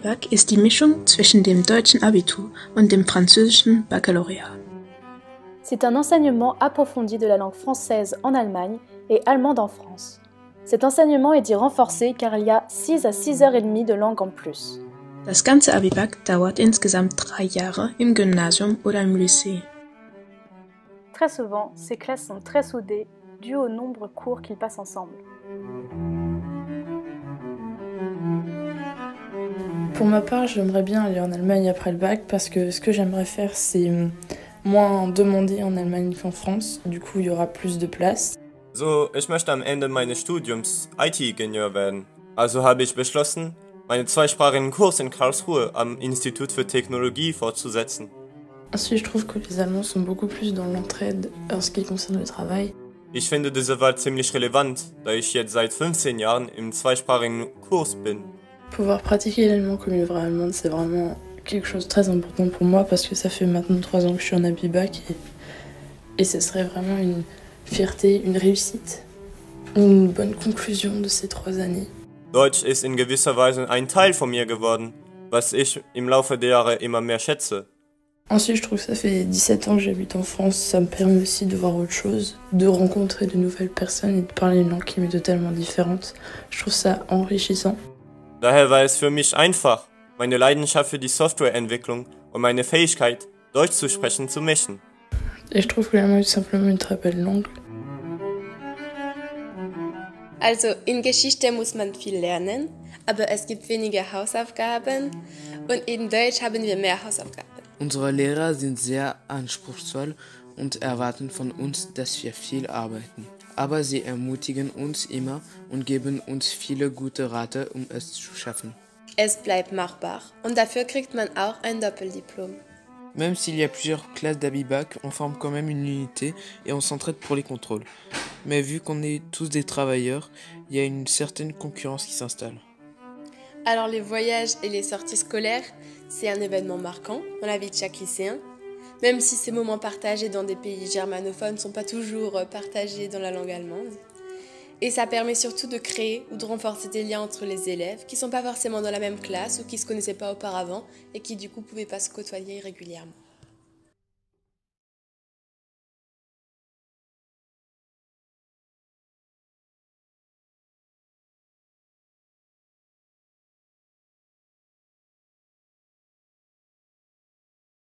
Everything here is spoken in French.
Abi-Bac ist die Mischung zwischen dem deutschen Abitur und dem französischen Baccalauréat. C'est un enseignement approfondi de la langue française en Allemagne et allemande en France. Cet enseignement est dit renforcé car il y a 6 à 6h30 de langue en plus. Das ganze Abi-Bac dauert insgesamt 3 Jahre im Gymnasium oder im Lycée. Très souvent, ces classes sont très soudées, dû au nombre court qu'ils passent ensemble. Pour ma part, j'aimerais bien aller en Allemagne après le bac parce que ce que j'aimerais faire, c'est moins demander en Allemagne qu'en France. Du coup, il y aura plus de place. So, ich möchte am Ende meines Studiums IT-Ingenieur werden. Also habe ich beschlossen, meinen zweisprachigen Kurs in Karlsruhe am Institut für Technologie fortzusetzen. Ensuite, je trouve que les Allemands sont beaucoup plus dans l'entraide en ce qui concerne le travail. Ich finde diese Wahl ziemlich relevant, da ich jetzt seit 15 Jahren im zweisprachigen Kurs bin. Pouvoir pratiquer l'allemand comme une vraie allemande, c'est vraiment quelque chose de très important pour moi parce que ça fait maintenant 3 ans que je suis en Abi-Bac et ce serait vraiment une fierté, une réussite, une bonne conclusion de ces 3 années. Deutsch ist in gewisser Weise ein Teil von mir geworden, was ich im Laufe der Jahre immer mehr schätze. Ensuite, je trouve que ça fait 17 ans que j'habite en France, ça me permet aussi de voir autre chose, de rencontrer de nouvelles personnes et de parler une langue qui m'est totalement différente. Je trouve ça enrichissant. Daher war es für mich einfach, meine Leidenschaft für die Softwareentwicklung und meine Fähigkeit, Deutsch zu sprechen, zu mischen. Et je trouve que l'allemand est tout simplement une très belle langue. Also in Geschichte muss man viel lernen, aber es gibt weniger Hausaufgaben und in Deutsch haben wir mehr Hausaufgaben. Unsere Lehrer sind sehr anspruchsvoll und erwarten von uns, dass wir viel arbeiten. Aber sie ermutigen uns immer und geben uns viele gute Rate, um es zu schaffen. Es bleibt machbar und dafür kriegt man auch ein Doppeldiplom. Même s'il y a plusieurs classes d'Abi-Bac, on forme quand même une unité et on s'entraide pour les contrôles. Mais vu qu'on est tous des travailleurs, il y a une certaine concurrence qui s'installe. Alors les voyages et les sorties scolaires, c'est un événement marquant dans la vie de chaque lycéen, même si ces moments partagés dans des pays germanophones ne sont pas toujours partagés dans la langue allemande. Et ça permet surtout de créer ou de renforcer des liens entre les élèves qui ne sont pas forcément dans la même classe ou qui ne se connaissaient pas auparavant et qui du coup ne pouvaient pas se côtoyer régulièrement.